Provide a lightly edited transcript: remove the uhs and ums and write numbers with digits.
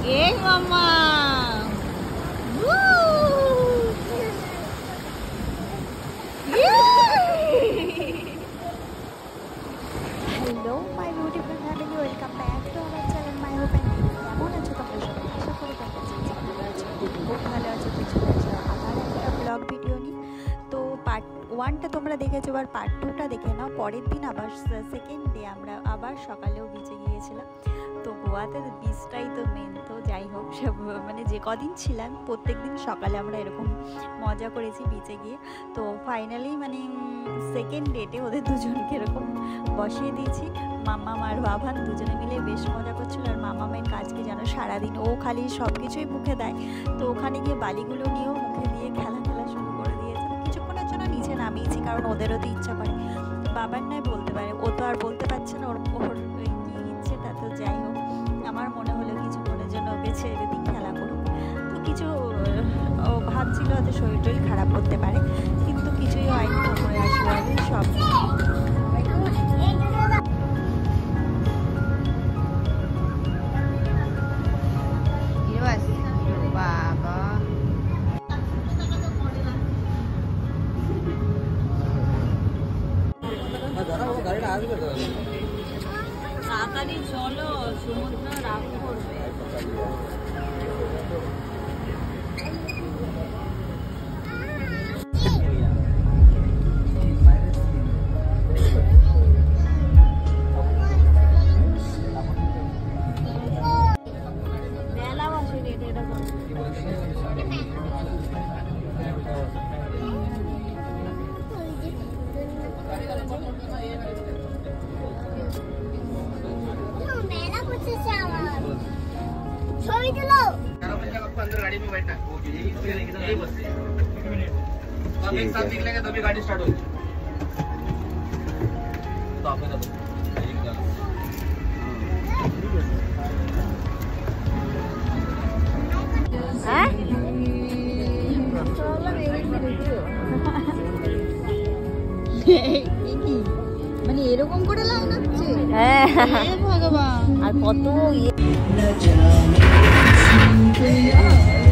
এই মামা hello my beautiful family, welcome back to our channel my hope and dreams. কেমন আছো তোমরা সবাই? আশা করি তোমরা খুব ভালো আছো। কিছু আছে আবার একটা ব্লগ ভিডিও নিয়ে। তো পার্ট 1টা তোমরা দেখেছো, আর পার্ট 2টা দেখে নাও। পরের দিন আবার সেকেন্ড ডে আমরা আবার সকালেও বিচে গিয়েছিলাম। তো গোয়াতে বিচটাই তো মেন। তো যাই হোক, সব মানে যে কদিন ছিলাম প্রত্যেক দিন সকালে আমরা এরকম মজা করেছি বিচে গিয়ে। তো ফাইনালি মানে সেকেন্ড ডেটে ওদের দুজনকে এরকম বসিয়ে দিয়েছি। মাম্মা আর বাবান দুজনে মিলে বেশ মজা করছিল। আর মামা মেয়ের কাজকে যেন সারাদিন ও খালি সব কিছুই মুখে দেয়। তো ওখানে গিয়ে বালিগুলো নিয়েও মুখে দিয়ে খেলা শুরু করে দিয়েছে। তো কিছুক্ষণের জন্য নিচে নামিয়েছি, কারণ ওদেরও তো ইচ্ছা করে। বাবার নয় বলতে পারে, ও তো আর বলতে পারছে না ওর কী ইচ্ছেটা। তো যাই হোক, আমার মনে হলো কিছুক্ষণের জন্য ওকে ছেড়ে দিই, খেলা করুক। তো কিছু ও ভাবছিল হয়তো শরীর টরীর খারাপ করতে পারে, কিন্তু কিছুই হয়নি। ওপরে আশীর্বাদে সব তাড়াতাড়ি চলো, সমুদ্র রাগ করবে। মেলা বসে রেটে এটা अंदर गाड़ी में बैठना, यही बस। तो हम एक साथ निकलेंगे तभी गाड़ी स्टार्ट होगी। तो आप मेरा মানে এরকম করে লাইন হচ্ছে। ভগবান, আর কত